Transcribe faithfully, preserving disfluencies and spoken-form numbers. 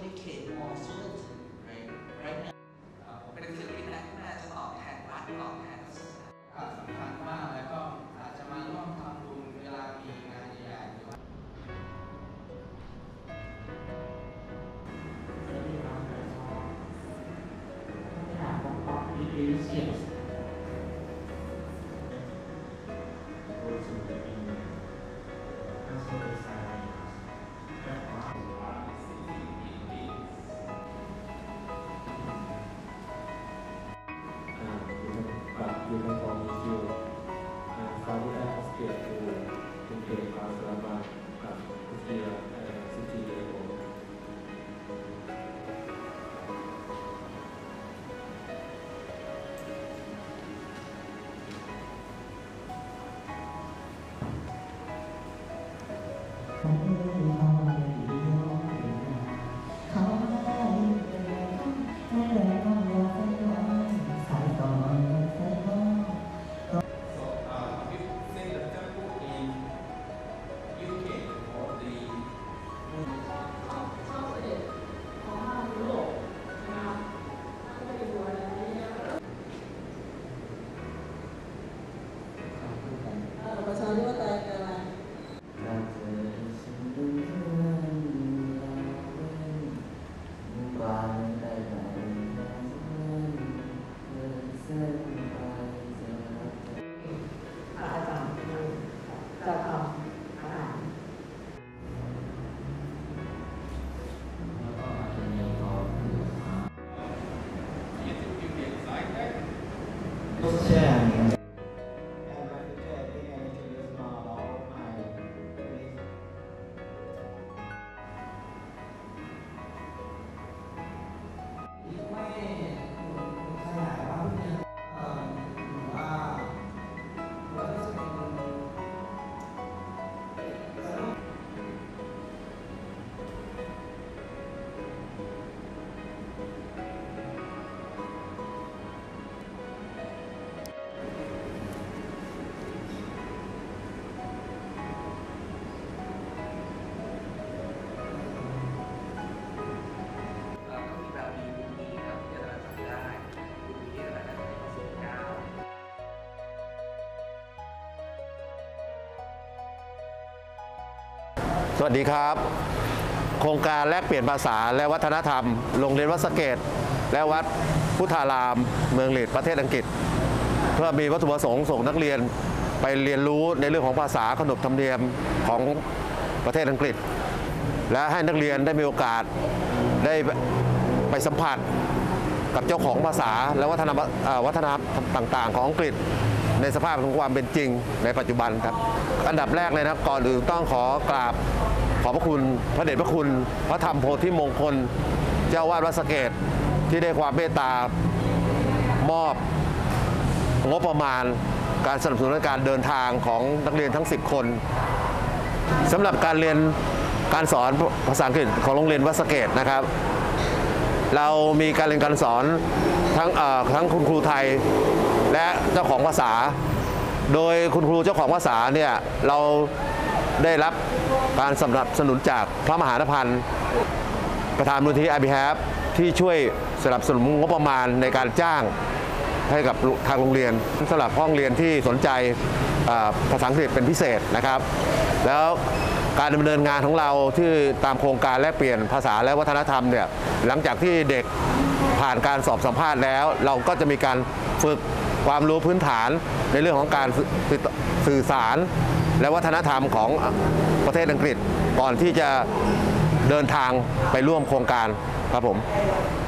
communicate more fluently right right now ผมเป็นศิลปินนะน่าจะตอบแทนรัฐตอบแทนศาสนาสำคัญมากแล้วก็อาจจะมาร่วมทำบุญเวลามีงานใหญ่ๆหรือว่า You can call me Hugh. Fahira aspira to untuk selama usia sixty years old. สวัสดีครับโครงการแลกเปลี่ยนภาษาและวัฒนธรรมโรงเรียนวัดสะเกษและวัดพุทธารามเมืองลีดประเทศอังกฤษเพื่อมีวัตถุประสงค์ส่งนักเรียนไปเรียนรู้ในเรื่องของภาษาขนบธรรมเนียมของประเทศอังกฤษและให้นักเรียนได้มีโอกาสได้ไปสัมผัสกับเจ้าของภาษาและวัฒนธรรมวัฒนธรรมต่างๆของอังกฤษในสภาพของความเป็นจริงในปัจจุบันครับอันดับแรกเลยนะก่อนอื่นต้องขอกราบขอบพระคุณพระเดชพระคุณพระธรรมโพธิมงคลเจ้าวาดวัดสะเกษที่ได้ความเมตตามอบงบประมาณการสนับสนุนการเดินทางของนักเรียนทั้งสิบคนสำหรับการเรียนการสอนภาษาอังกฤษของโรงเรียนวัดสะเกษนะครับเรามีการเรียนการสอนทั้งทั้งคุณครูไทยและเจ้าของภาษาโดยคุณครูเจ้าของภาษาเนี่ยเราได้รับการสนับสนุนจากพระมหานพันธ์ประธานมูลนิธิ I B H A V ที่ช่วยสนับสนุนงบประมาณในการจ้างให้กับทางโรงเรียนสำหรับห้องเรียนที่สนใจภาษาอังกฤษเป็นพิเศษนะครับแล้วการดำเนินงานของเราที่ตามโครงการแลกเปลี่ยนภาษาและวัฒนธรรมเนี่ยหลังจากที่เด็กผ่านการสอบสัมภาษณ์แล้วเราก็จะมีการฝึกความรู้พื้นฐานในเรื่องของการสื่อสารและวัฒนธรรมของประเทศอังกฤษก่อนที่จะเดินทางไปร่วมโครงการครับผม